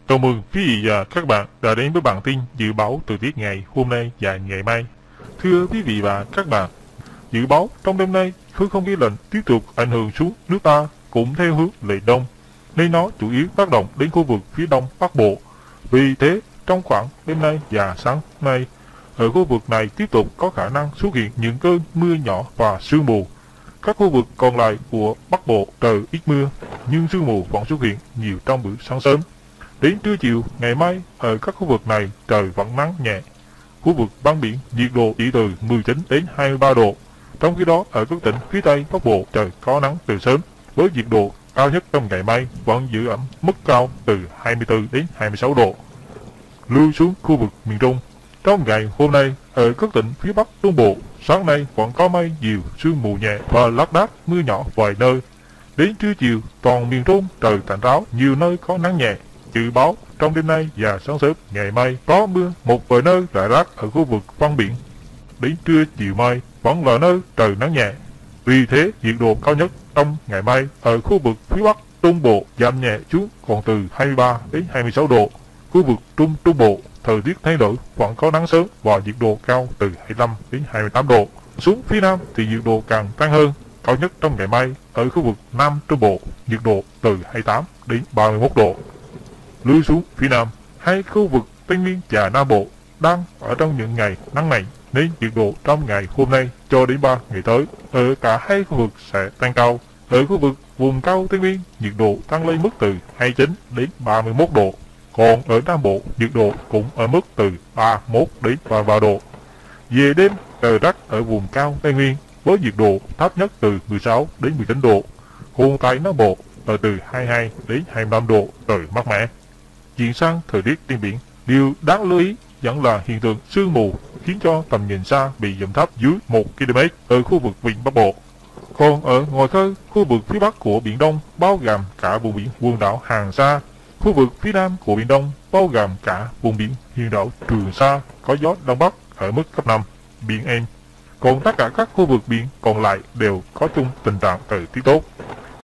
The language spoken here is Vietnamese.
Chào mừng quý vị và các bạn đã đến với bản tin dự báo thời tiết ngày hôm nay và ngày mai. Thưa quý vị và các bạn, dự báo trong đêm nay khối không khí lạnh tiếp tục ảnh hưởng xuống nước ta cũng theo hướng lệch đông, nên nó chủ yếu tác động đến khu vực phía đông bắc bộ. Vì thế, trong khoảng đêm nay và sáng nay, ở khu vực này tiếp tục có khả năng xuất hiện những cơn mưa nhỏ và sương mù. Các khu vực còn lại của Bắc Bộ trời ít mưa, nhưng sương mù vẫn xuất hiện nhiều trong buổi sáng sớm. Đến trưa chiều ngày mai, ở các khu vực này trời vẫn nắng nhẹ. Khu vực ven biển nhiệt độ chỉ từ 19 đến 23 độ. Trong khi đó, ở các tỉnh phía Tây Bắc Bộ trời có nắng từ sớm, với nhiệt độ cao nhất trong ngày mai vẫn giữ ẩm mức cao từ 24 đến 26 độ. Lưu xuống khu vực miền Trung. Trong ngày hôm nay, ở các tỉnh phía Bắc Trung Bộ, sáng nay vẫn có mây nhiều, sương mù nhẹ và lác đác mưa nhỏ vài nơi. Đến trưa chiều, toàn miền Trung trời tạnh ráo, nhiều nơi có nắng nhẹ. Dự báo trong đêm nay và sáng sớm ngày mai có mưa một vài nơi rải rác ở khu vực ven biển. Đến trưa chiều mai vẫn là nơi trời nắng nhẹ. Vì thế, nhiệt độ cao nhất trong ngày mai ở khu vực phía Bắc Trung Bộ giảm nhẹ xuống còn từ 23 đến 26 độ. Khu vực Trung Trung Bộ thời tiết thay đổi, vẫn có nắng sớm và nhiệt độ cao từ 25 đến 28 độ. Xuống phía Nam thì nhiệt độ càng tăng hơn, cao nhất trong ngày mai ở khu vực Nam Trung Bộ nhiệt độ từ 28 đến 31 độ. Lui xuống phía Nam, hai khu vực Tây Nguyên và Nam Bộ đang ở trong những ngày nắng này, nên nhiệt độ trong ngày hôm nay cho đến 3 ngày tới ở cả hai khu vực sẽ tăng cao. Ở khu vực vùng cao Tây Nguyên, nhiệt độ tăng lên mức từ 29 đến 31 độ. Còn ở Nam Bộ, nhiệt độ cũng ở mức từ 31 đến 33 độ. Về đêm, trời rét ở vùng cao Tây Nguyên với nhiệt độ thấp nhất từ 16 đến 19 độ. Còn tại Nam Bộ ở từ 22 đến 25 độ, trời mát mẻ. Chuyển sang thời tiết trên biển, điều đáng lưu ý vẫn là hiện tượng sương mù khiến cho tầm nhìn xa bị giảm thấp dưới 1 km ở khu vực vịnh Bắc Bộ. Còn ở ngoài khơi, khu vực phía Bắc của Biển Đông bao gồm cả vùng biển quần đảo Hoàng Sa. Khu vực phía Nam của Biển Đông bao gồm cả vùng biển huyện đảo Trường Sa có gió Đông Bắc ở mức cấp 5, biển êm. Còn tất cả các khu vực biển còn lại đều có chung tình trạng thời tiết tốt.